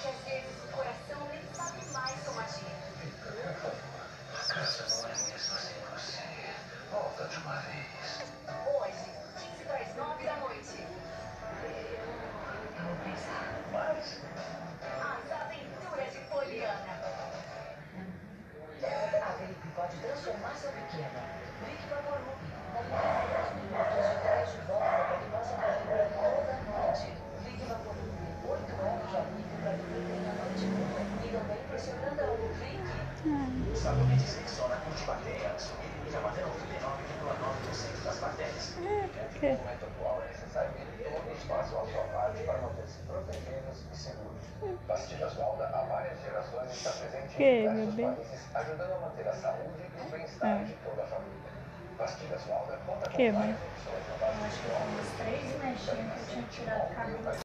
que às vezes o coração nem sabe mais como agir. A casa não é mesmo sem você. Volta de uma vez. Hoje, 15 para as 9 da noite. Eu não pensava mais. As aventuras de Poliana. A gripe pode transformar seu pequeno. Vic Vaporub. Daqui a 10 minutos de traz de volta para que possa correr toda a noite. Vic Vaporub. 8 horas de alívio para viver bem a noite toda. E também para o seu grandão, Vic. Sabe o que dizer que só na Cultivateia a insulina mantém 99,9% das bactérias? No momento atual é necessário que todos façam a sua parte para manter-se protegidos e seguros. Pastilhas Valda há várias gerações está presente em diversos países, ajudando a manter a saúde e o bem-estar de toda a família. Pastilhas Valda conta com várias opções na base de